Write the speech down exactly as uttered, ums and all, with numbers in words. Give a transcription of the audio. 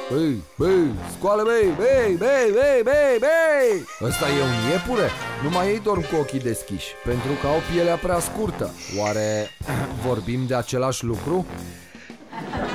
Băi, băi, scoală, băi, băi, băi, băi, băi, băi! Ăsta e un iepure? Numai ei dorm cu ochii deschiși, pentru că au pielea prea scurtă. Oare vorbim de același lucru?